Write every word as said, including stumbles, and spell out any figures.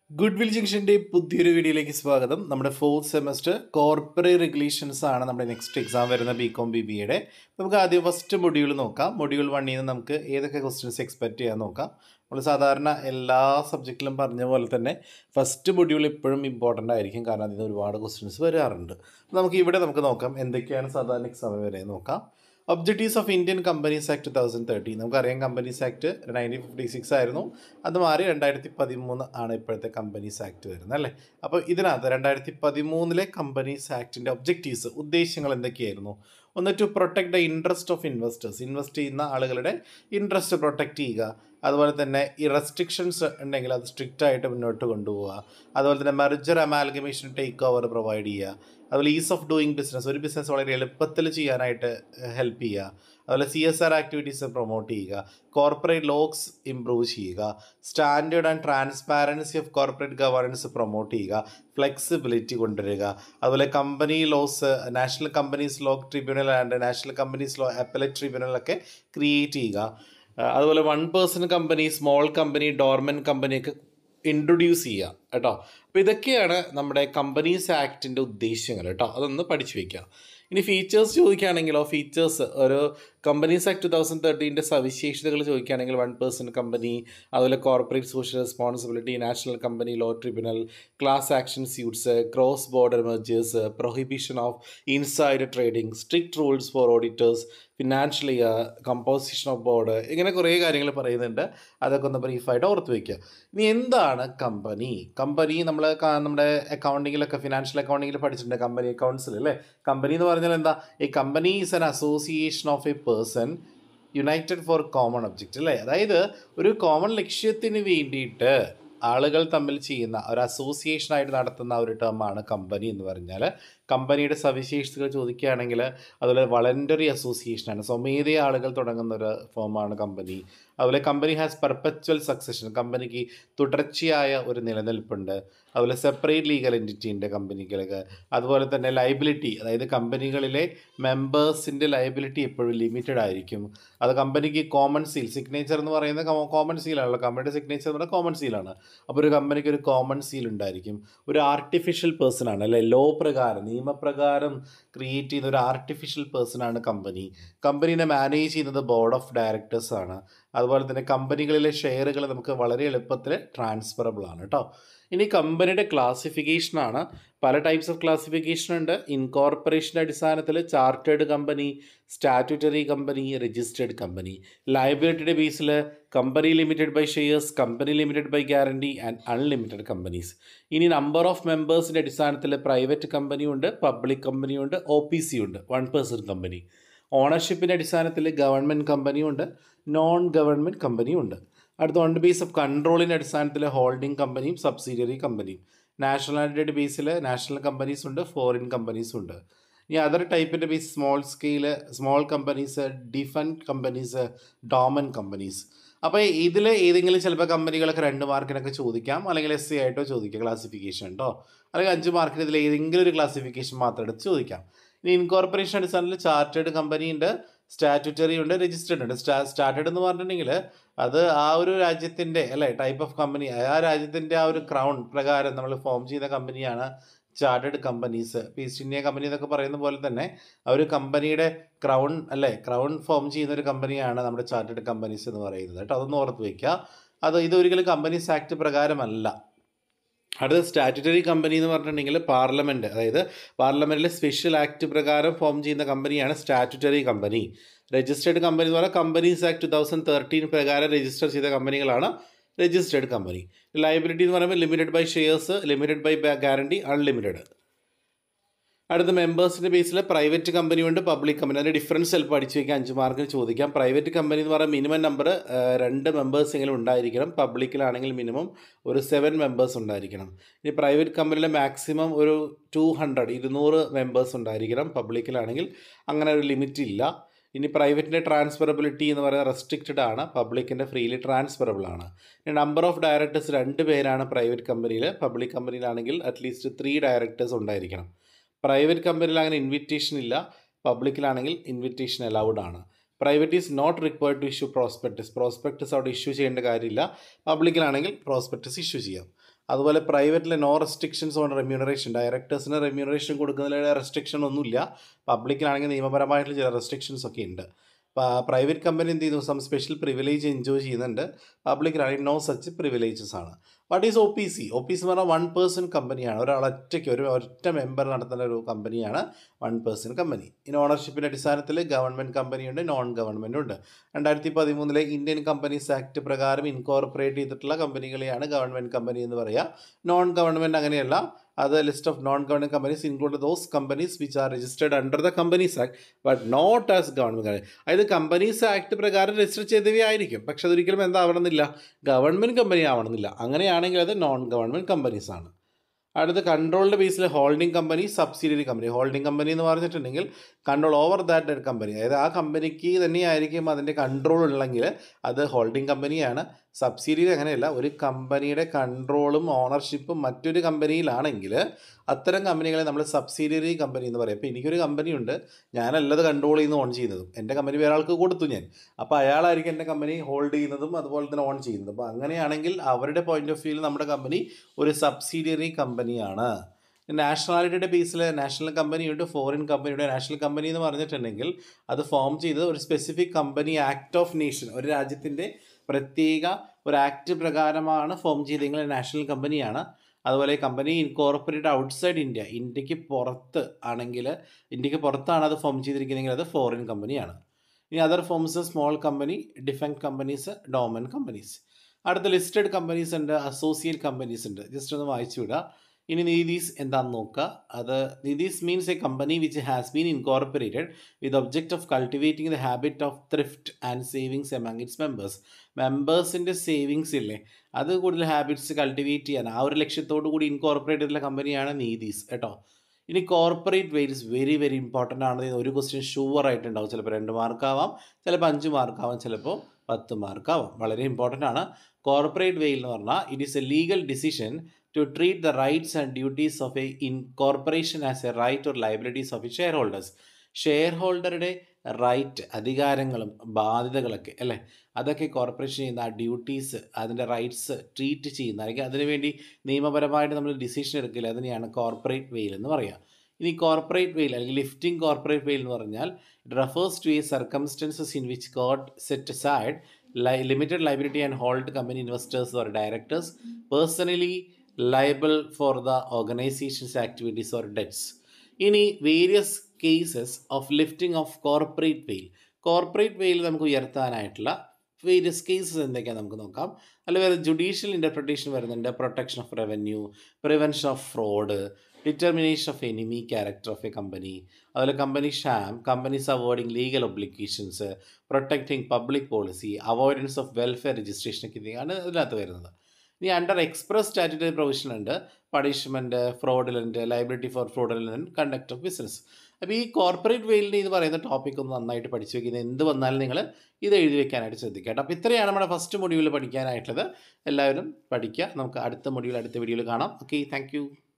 Goodwill ജംഗ്ഷൻ്റെ പുതിയൊരു വീഡിയോയിലേക്ക് സ്വാഗതം. നമ്മുടെ ഫോർത്ത് സെമസ്റ്റർ കോർപ്പറേറ്റ് റെഗുലേഷൻസ് ആണ് നമ്മുടെ നെക്സ്റ്റ് എക്സാം വരുന്ന ബി കോം ബി ബി എയുടെ. നമുക്ക് ആദ്യം ഫസ്റ്റ് മൊഡ്യൂൾ നോക്കാം. മൊഡ്യൂൾ വണ്ണിൽ നിന്ന് നമുക്ക് ഏതൊക്കെ ക്വസ്റ്റ്യൻസ് എക്സ്പെക്റ്റ് ചെയ്യാൻ നോക്കാം. നമ്മൾ സാധാരണ എല്ലാ സബ്ജക്റ്റിലും പറഞ്ഞ പോലെ തന്നെ ഫസ്റ്റ് മൊഡ്യൂൾ എപ്പോഴും ഇമ്പോർട്ടൻ്റ് ആയിരിക്കും, കാരണം അതിൽ നിന്ന് ഒരുപാട് ക്വസ്റ്റ്യൻസ് വരാറുണ്ട്. നമുക്ക് ഇവിടെ നമുക്ക് നോക്കാം എന്തൊക്കെയാണ് സാധാരണ എക്സാമിൽ വരെ നോക്കാം. Objectives of Indian companies act two thousand thirteen. നമുക്കറിയാം companies act nineteen fifty six ആയിരുന്നു, അത് മാറി രണ്ടായിരത്തി പതിമൂന്ന് ആണ് ഇപ്പോഴത്തെ കമ്പനീസ് ആക്ട് വരുന്നത് അല്ലേ. അപ്പോൾ ഇതിനകത്ത് രണ്ടായിരത്തി പതിമൂന്നിലെ കമ്പനീസ് ആക്ടിൻ്റെ ഒബ്ജക്റ്റീവ്സ്, ഉദ്ദേശങ്ങൾ എന്തൊക്കെയായിരുന്നു? ഒന്ന്, to protect the interest of investors, invest ചെയ്യുന്ന ആളുകളുടെ ഇൻട്രസ്റ്റ് പ്രൊട്ടക്റ്റ് ചെയ്യുക. അതുപോലെ തന്നെ ഈ റെസ്ട്രിക്ഷൻസ് ഉണ്ടെങ്കിൽ അത് സ്ട്രിക്റ്റ് ആയിട്ട് മുന്നോട്ട് കൊണ്ടുപോവുക. അതുപോലെ തന്നെ merger amalgamation take over provide ചെയ്യുക. അതുപോലെ ഈസ് ഓഫ് ഡൂയിങ് ബിസിനസ്, ഒരു ബിസിനസ് വളരെ എളുപ്പത്തിൽ ചെയ്യാനായിട്ട് ഹെൽപ്പ് ചെയ്യുക. അതുപോലെ C S R activities promote ചെയ്യുക. കോർപ്പറേറ്റ് ലോസ് ഇംപ്രൂവ് ചെയ്യുക. Standard and transparency of corporate governance promote ചെയ്യുക. ഫ്ലെക്സിബിലിറ്റി കൊണ്ടുവരിക. അതുപോലെ company laws, national companies law tribunal and national companies law appellate ട്രിബ്യൂണലൊക്കെ ക്രിയേറ്റ് ചെയ്യുക. അതുപോലെ one person company, small company, dormant കമ്പനിയൊക്കെ introduce ചെയ്യുക കേട്ടോ. അപ്പോൾ ഇതൊക്കെയാണ് നമ്മുടെ കമ്പനീസ് ആക്ടിൻ്റെ ഉദ്ദേശ്യങ്ങൾ കേട്ടോ. അതൊന്ന് പഠിച്ചു വയ്ക്കുക. ഇനി ഫീച്ചേഴ്സ് ചോദിക്കുകയാണെങ്കിലോ, ഫീച്ചേഴ്സ് ഒരു കമ്പനീസ് ആക്ട് ടു തൗസൻഡ് തേർട്ടീൻ്റെ സവിശേഷതകൾ ചോദിക്കുകയാണെങ്കിൽ വൺ പേഴ്സൺ കമ്പനി, അതുപോലെ corporate social responsibility, national company law tribunal, class action suits, cross border mergers, prohibition of insider trading, strict rules for auditors, financial year, composition of board, ഇങ്ങനെ കുറേ കാര്യങ്ങൾ പറയുന്നുണ്ട്. അതൊക്കെ ഒന്ന് ബ്രീഫായിട്ട് ഓർത്ത് വയ്ക്കുക. ഇനി എന്താണ് കമ്പനി? കമ്പനി നമ്മൾ നമ്മുടെ അക്കൗണ്ടിങ്ങിലൊക്കെ, ഫിനാൻഷ്യൽ അക്കൗണ്ടിങ്ങിൽ പഠിച്ചിട്ടുണ്ട്, കമ്പനി അക്കൗണ്ട്സിൽ അല്ലേ. കമ്പനി എന്ന് പറഞ്ഞാൽ എന്താ? ഈ company is an association of a person united for common object അല്ലേ. അതായത് ഒരു കോമൺ ലക്ഷ്യത്തിന് വേണ്ടിയിട്ട് ആളുകൾ തമ്മിൽ ചെയ്യുന്ന ഒരു അസോസിയേഷനായിട്ട് നടത്തുന്ന ഒരു ടേമാണ് കമ്പനി എന്ന് പറഞ്ഞാൽ. കമ്പനിയുടെ സവിശേഷതകൾ ചോദിക്കുകയാണെങ്കിൽ അതുപോലെ വളണ്ടറി അസോസിയേഷനാണ്, സ്വമേധയ ആളുകൾ തുടങ്ങുന്ന ഒരു ഫോമാണ് കമ്പനി. അതുപോലെ കമ്പനി ഹാസ് പെർപ്പച്വൽ സക്സഷൻ, കമ്പനിക്ക് തുടർച്ചയായ ഒരു നിലനിൽപ്പുണ്ട്. അതുപോലെ സെപ്പറേറ്റ് ലീഗൽ എൻറ്റിറ്റി ഉണ്ട് കമ്പനികൾക്ക്. അതുപോലെ തന്നെ ലയബിലിറ്റി, അതായത് കമ്പനികളിലെ മെമ്പേഴ്സിൻ്റെ ലയബിലിറ്റി എപ്പോഴും ലിമിറ്റഡ് ആയിരിക്കും. അത് കമ്പനിക്ക് കോമൺ സീൽ, സിഗ്നേച്ചർ എന്ന് പറയുന്നത് കോമൺ സീലാണല്ലോ, കമ്പനിയുടെ സിഗ്നേച്ചർ എന്ന് പറഞ്ഞാൽ കോമൺ സീലാണ്. അപ്പോൾ ഒരു കമ്പനിക്ക് ഒരു കോമൺ സീൽ ഉണ്ടായിരിക്കും. ഒരു ആർട്ടിഫിഷ്യൽ പേഴ്സൺ ആണ് അല്ലേ, ലോ പ്രകാരം, നിയമപ്രകാരം ക്രിയേറ്റ് ചെയ്യുന്ന ഒരു ആർട്ടിഫിഷ്യൽ പേഴ്സൺ ആണ് കമ്പനി. കമ്പനീനെ മാനേജ് ചെയ്യുന്നത് ബോർഡ് ഓഫ് ഡയറക്ടേഴ്സ് ആണ്. അതുപോലെ തന്നെ കമ്പനികളിലെ ഷെയറുകൾ നമുക്ക് വളരെ എളുപ്പത്തിൽ ട്രാൻസ്ഫറബിൾ ആണ് കേട്ടോ. ഇനി കമ്പനിയുടെ ക്ലാസിഫിക്കേഷനാണ്. പല ടൈപ്സ് ഓഫ് ക്ലാസിഫിക്കേഷൻ ഉണ്ട്. ഇൻകോർപ്പറേഷൻ്റെ അടിസ്ഥാനത്തിൽ chartered company, statutory company, registered company. ലയബിലിറ്റിയുടെ ബേസിൽ company limited by shares, company limited by guarantee and unlimited companies. ഇനി നമ്പർ ഓഫ് മെമ്പേഴ്സിൻ്റെ അടിസ്ഥാനത്തിൽ പ്രൈവറ്റ് കമ്പനിയുണ്ട്, പബ്ലിക് കമ്പനിയുണ്ട്, ഒ പി സി ഉണ്ട്, വൺ പേഴ്സൺ കമ്പനി. ഓണർഷിപ്പിൻ്റെ അടിസ്ഥാനത്തിൽ ഗവൺമെൻറ് കമ്പനിയുണ്ട്, നോൺ ഗവൺമെൻറ് കമ്പനിയുണ്ട്. അടുത്ത ഓൺ ബേസ് ഓഫ് കൺട്രോളിൻ്റെ അടിസ്ഥാനത്തിൽ ഹോൾഡിംഗ് കമ്പനിയും സബ്സിഡിയറി കമ്പനിയും. നാഷണാലിറ്റിയുടെ ബേസിൽ നാഷണൽ കമ്പനീസ് ഉണ്ട്, ഫോറിൻ കമ്പനീസ് ഉണ്ട്. ഇനി അതർ ടൈപ്പിൻ്റെ base small scale, small companies, defunct companies, dormant companies. അപ്പോൾ ഇതിൽ ഏതെങ്കിലും ചിലപ്പോൾ കമ്പനികളൊക്കെ രണ്ട് മാർക്കിനൊക്കെ ചോദിക്കാം, അല്ലെങ്കിൽ എസ് സി ആയിട്ടോ ചോദിക്കാം ക്ലാസിഫിക്കേഷൻ കേട്ടോ. അല്ലെങ്കിൽ അഞ്ച് മാർക്കിന് ഇതിൽ ഏതെങ്കിലും ഒരു ക്ലാസിഫിക്കേഷൻ മാത്രം എടുത്ത് ചോദിക്കാം. ഇനി ഇൻകോർപ്പറേഷൻ അടിസ്ഥാനത്തിൽ ചാർട്ടേഡ് കമ്പനി ഉണ്ട്, സ്റ്റാറ്റ്യൂട്ടറി ഉണ്ട്, രജിസ്റ്റേർഡ് ഉണ്ട്. സ്റ്റാ സ്റ്റാർട്ടേഡ് എന്ന് പറഞ്ഞിട്ടുണ്ടെങ്കിൽ അത് ആ ഒരു രാജ്യത്തിൻ്റെ അല്ലേ ടൈപ്പ് ഓഫ് കമ്പനി, ആ രാജ്യത്തിൻ്റെ ആ ഒരു ക്രൗൺ പ്രകാരം നമ്മൾ ഫോം ചെയ്ത കമ്പനിയാണ് chartered companies. East India company എന്നൊക്കെ പറയുന്ന പോലെ തന്നെ ആ ഒരു കമ്പനിയുടെ ക്രൗൺ അല്ലേ, ക്രൗൺ ഫോം ചെയ്യുന്ന ഒരു കമ്പനിയാണ് നമ്മുടെ ചാർട്ടേഡ് കമ്പനീസ് എന്ന് പറയുന്നത് കേട്ടോ. അതൊന്ന് ഓർത്ത് വയ്ക്കുക. അത് ഇതൊരിക്കലും കമ്പനീസ് ആക്ട് പ്രകാരമല്ല. അടുത്ത സ്റ്റാറ്റ്യൂട്ടറി കമ്പനി എന്ന് പറഞ്ഞിട്ടുണ്ടെങ്കിൽ പാർലമെൻറ്റ്, അതായത് പാർലമെൻറ്റിലെ സ്പെഷ്യൽ ആക്ട് പ്രകാരം ഫോം ചെയ്യുന്ന കമ്പനിയാണ് സ്റ്റാറ്റ്യൂട്ടറി കമ്പനി. രജിസ്റ്റേർഡ് കമ്പനി എന്ന് പറഞ്ഞാൽ companies act two thousand thirteen പ്രകാരം രജിസ്റ്റർ ചെയ്ത കമ്പനികളാണ് രജിസ്റ്റേർഡ് കമ്പനി. ലയബിലിറ്റി എന്ന് പറയുമ്പോൾ limited by shares, limited by guarantee, unlimited. അടുത്ത മെമ്പേഴ്സിൻ്റെ ബേസിൽ പ്രൈവറ്റ് കമ്പനിയുണ്ട്, പബ്ലിക് കമ്പനി. അതിൻ്റെ ഡിഫറൻസ് ചിലപ്പോൾ പഠിച്ചു വയ്ക്കാൻ അഞ്ച് മാർക്കിന് ചോദിക്കാം. പ്രൈവറ്റ് കമ്പനി എന്ന് പറയുമ്പോൾ മിനിമം നമ്പർ രണ്ട് മെമ്പേഴ്സ് എങ്കിലും ഉണ്ടായിരിക്കണം. പബ്ലിക്കിലാണെങ്കിൽ മിനിമം ഒരു സെവൻ മെമ്പേഴ്സ് ഉണ്ടായിരിക്കണം. ഇനി പ്രൈവറ്റ് കമ്പനിയിലെ മാക്സിമം ഒരു ടു ഹൺഡ്രഡ് ഇരുന്നൂറ് മെമ്പേഴ്സ് ഉണ്ടായിരിക്കണം. പബ്ലിക്കിലാണെങ്കിൽ അങ്ങനെ ഒരു ലിമിറ്റ് ഇല്ല. ഇനി പ്രൈവറ്റിൻ്റെ ട്രാൻസ്ഫറബിലിറ്റി എന്ന് പറയുന്നത് റെസ്ട്രിക്റ്റഡ് ആണ്, പബ്ലിക്കിൻ്റെ ഫ്രീലി ട്രാൻസ്ഫറബിൾ ആണ്. ഇനി നമ്പർ ഓഫ് ഡയറക്ടേഴ്സ് രണ്ട് പേരാണ് പ്രൈവറ്റ് കമ്പനിയിൽ, പബ്ലിക് കമ്പനിയിലാണെങ്കിൽ അറ്റ്ലീസ്റ്റ് ത്രീ ഡയറക്ടേഴ്സ് ഉണ്ടായിരിക്കണം. പ്രൈവറ്റ് കമ്പനിയിൽ അങ്ങനെ ഇൻവിറ്റേഷൻ ഇല്ല, പബ്ലിക്കിലാണെങ്കിൽ ഇൻവിറ്റേഷൻ അലൗഡ് ആണ്. Private is not required to issue prospectus, prospectus അവിടെ ഇഷ്യൂ ചെയ്യേണ്ട കാര്യമില്ല. പബ്ലിക്കിലാണെങ്കിൽ പ്രോസ്പെക്ടസ് ഇഷ്യൂ ചെയ്യാം. അതുപോലെ പ്രൈവറ്റിലെ നോ റെസ്ട്രിക്ഷൻസ് ഓൺ റെമ്യൂണറേഷൻ, ഡയറക്ടേഴ്സിന് റെമ്യൂണറേഷൻ കൊടുക്കുന്നതിൽ റെസ്ട്രിക്ഷൻ ഒന്നുമില്ല. പബ്ലിക്കിലാണെങ്കിൽ നിയമപരമായിട്ടുള്ള ചില റെസ്ട്രിക്ഷൻസ് ഒക്കെ ഉണ്ട്. പ്രൈവറ്റ് കമ്പനി എന്ത് ചെയ്യുന്നു, സം സ്പെഷ്യൽ പ്രിവിലേജ് എൻജോയ് ചെയ്യുന്നുണ്ട്. പബ്ലിക്കിലാണെങ്കിൽ നോ സച്ച് പ്രിവിലേജസ് ആണ്. What is O P C? O P C എന്ന് പറഞ്ഞാൽ വൺ പേഴ്സൺ കമ്പനിയാണ്. ഒരാളൊറ്റയ്ക്ക് ഒരു ഒറ്റ മെമ്പർ നടത്തുന്ന ഒരു കമ്പനിയാണ് വൺ പേഴ്സൺ കമ്പനി. ഇനി ഓണർഷിപ്പിൻ്റെ അടിസ്ഥാനത്തിൽ ഗവൺമെൻറ് കമ്പനിയുണ്ട്, നോൺ ഗവൺമെൻറ് ഉണ്ട്. രണ്ടായിരത്തി പതിമൂന്നിലെ ഇന്ത്യൻ കമ്പനീസ് ആക്ട് പ്രകാരം ഇൻകോർപ്പറേറ്റ് ചെയ്തിട്ടുള്ള കമ്പനികളെയാണ് ഗവൺമെൻറ് കമ്പനി എന്ന് പറയുക. നോൺ ഗവൺമെൻറ് അങ്ങനെയല്ല. അത് list of non government companies include those companies which are registered under the companies act but not as government. അതായത് കമ്പനീസ് ആക്ട് പ്രകാരം രജിസ്റ്റർ ചെയ്തവയായിരിക്കും, പക്ഷെ അതൊരിക്കലും എന്താവണമെന്നില്ല, ഗവൺമെൻറ് കമ്പനി ആവണമെന്നില്ല. അങ്ങനെയാണെങ്കിൽ അത് നോൺ ഗവൺമെൻറ് കമ്പനീസ് ആണ്. അടുത്ത കൺട്രോൾഡ് ബേസിൽ holding company, subsidiary company. Holding company എന്ന് പറഞ്ഞിട്ടുണ്ടെങ്കിൽ കൺട്രോൾ ഓവർ ദാറ്റ് കമ്പനി, അതായത് ആ കമ്പനിക്ക് തന്നെയായിരിക്കും അതിൻ്റെ കൺട്രോൾ ഉള്ളെങ്കിൽ അത് ഹോൾഡിംഗ് കമ്പനിയാണ്. സബ്സിഡിയറി അങ്ങനെയല്ല, ഒരു കമ്പനിയുടെ കൺട്രോളും ഓണർഷിപ്പും മറ്റൊരു കമ്പനിയിലാണെങ്കിൽ അത്തരം കമ്പനികളെ നമ്മൾ സബ്സിഡിയറി കമ്പനി എന്ന് പറയും. അപ്പോൾ എനിക്കൊരു കമ്പനിയുണ്ട്, ഞാനല്ലത് കൺട്രോൾ ചെയ്യുന്ന ഓൺ ചെയ്യുന്നതും, എൻ്റെ കമ്പനി വേറെ ആൾക്ക് കൊടുത്തു ഞാൻ, അപ്പോൾ അയാളായിരിക്കും എൻ്റെ കമ്പനി ഹോൾഡ് ചെയ്യുന്നതും അതുപോലെ തന്നെ ഓൺ ചെയ്യുന്നതും. അപ്പോൾ അങ്ങനെയാണെങ്കിൽ അവരുടെ പോയിന്റ് ഓഫ് വ്യൂവിൽ നമ്മുടെ കമ്പനി ഒരു സബ്സിഡിയറി കമ്പനിയാണ്. നാഷണാലിറ്റിയുടെ ബേസിൽ നാഷണൽ കമ്പനിയുണ്ട്, ഫോറിൻ കമ്പനിയുടെ. നാഷണൽ കമ്പനി എന്ന് പറഞ്ഞിട്ടുണ്ടെങ്കിൽ അത് ഫോം ചെയ്തത് ഒരു specific company act of nation, ഒരു രാജ്യത്തിൻ്റെ പ്രത്യേക ഒരു ആക്ട് പ്രകാരമാണ് ഫോം ചെയ്തെങ്കിൽ നാഷണൽ കമ്പനിയാണ്. അതുപോലെ കമ്പനി ഇൻകോർപ്പറേറ്റ് ഔട്ട്സൈഡ് ഇന്ത്യ, ഇന്ത്യക്ക് പുറത്ത് ആണെങ്കിൽ, ഇന്ത്യക്ക് പുറത്താണ് അത് ഫോം ചെയ്തിരിക്കുന്നതെങ്കിൽ അത് ഫോറിൻ കമ്പനിയാണ്. ഇനി other forms small company, defunct companies, dormant companies. അടുത്ത ലിസ്റ്റഡ് കമ്പനീസ് ഉണ്ട്, അസോസിയേറ്റ് കമ്പനീസ് ഉണ്ട്. ജസ്റ്റ് ഒന്ന് വായിച്ചു വിടുക. ഇനി നീതീസ് എന്താണെന്ന് നോക്കുക. അത് Nidhis means a company which has been incorporated with object of cultivating the habit of thrift and savings among its members. മെമ്പേഴ്സിൻ്റെ സേവിങ്സ് ഇല്ലേ, അത് കൂടുതൽ ഹാബിറ്റ്സ് കൾട്ടിവേറ്റ് ചെയ്യാൻ ആ ഒരു ലക്ഷ്യത്തോടു കൂടി ഇൻകോർപ്പറേറ്റ് ചെയ്തിട്ടുള്ള കമ്പനിയാണ് നീതീസ് കേട്ടോ. ഇനി കോർപ്പറേറ്റ് വെയിൽ ഇസ് വെരി വെരി ഇമ്പോർട്ടൻ്റ് ആണ്. ഒരു ക്വസ്റ്റ്യൻ ഷുവർ ആയിട്ടുണ്ടാവും. ചിലപ്പോൾ രണ്ട് മാർക്കാവാം, ചിലപ്പോൾ അഞ്ച് മാർക്കാവാം, ചിലപ്പോൾ പത്ത് മാർക്കാവാം. വളരെ ഇമ്പോർട്ടൻ്റ് ആണ്. കോർപ്പറേറ്റ് വെയിൽ എന്ന് പറഞ്ഞാൽ it is a legal decision to treat the rights and duties of a incorporation as a right or liabilities of its shareholders. Share ഹോൾഡറുടെ റൈറ്റ്, അധികാരങ്ങളും ബാധ്യതകളൊക്കെ അല്ലേ, അതൊക്കെ കോർപ്പറേഷൻ ചെയ്യുന്ന ആ ഡ്യൂട്ടീസ്, അതിൻ്റെ റൈറ്റ്സ് ട്രീറ്റ് ചെയ്യുന്ന, അല്ലെങ്കിൽ അതിനുവേണ്ടി നിയമപരമായിട്ട് നമ്മൾ ഡിസിഷൻ എടുക്കില്ല, അതിനെയാണ് കോർപ്പറേറ്റ് വെയിൽ എന്ന് പറയുക. ഇനി കോർപ്പറേറ്റ് വെയിൽ അല്ലെങ്കിൽ ലിഫ്റ്റിംഗ് കോർപ്പറേറ്റ് വെയിൽ എന്ന് പറഞ്ഞാൽ it refers to a circumstances in which god set aside limited liability and hold company investors or directors personally liable for the organization's activities or debts. ഇനി various cases of lifting of corporate veil. Corporate veil നമുക്ക് ഉയർത്താനായിട്ടുള്ള various cases എന്തൊക്കെയാണ് നമുക്ക് നോക്കാം. അല്ലെങ്കിൽ വേറെ judicial interpretation വരുന്നുണ്ട്, protection of revenue, prevention of fraud, determination of enemy character of a company, അതുപോലെ company sham, companies avoiding legal obligations, protecting public policy, avoidance of welfare registration ഒക്കെ ഇതാണ് ഇതിനകത്ത് വരുന്നത്. ഇനി അണ്ടർ എക്സ്പ്രസ് സ്റ്റാറ്റ്യൂട്ടറി പ്രൊവിഷൻ ഉണ്ട്, punishment, fraudulent, liability for fraudulent conduct of business. അപ്പോൾ ഈ corporate വെയിലിൻ്റെ ഇത് പറയുന്ന ടോപ്പിക് ഒന്ന് നന്നായിട്ട് പഠിച്ചു വയ്ക്കുന്നത്, എന്ത് വന്നാലും നിങ്ങൾ ഇത് എഴുതി വെക്കാനായിട്ട് ശ്രദ്ധിക്കുക കേട്ടോ. അപ്പോൾ ഇത്രയാണ് നമ്മുടെ ഫസ്റ്റ് മൊഡ്യൂൾ പഠിക്കാനായിട്ടുള്ളത്. എല്ലാവരും പഠിക്കുക. നമുക്ക് അടുത്ത മൊഡ്യൂൾ അടുത്ത വീഡിയോയിൽ കാണാം. Okay, thank